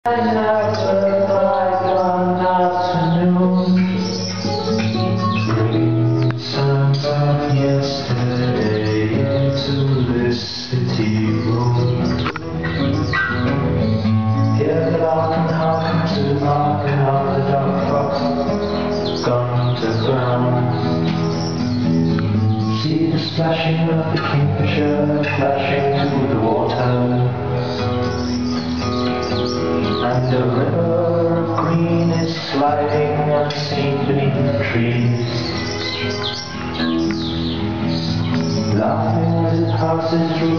never like one afternoon, bring some of yesterday into this city room. Hear the lark and hearken to the barking of the dog fox gone to ground. See the splashing of the kingfisher flashing through the water, and the river of green is sliding unseen beneath the trees, laughing as it passes through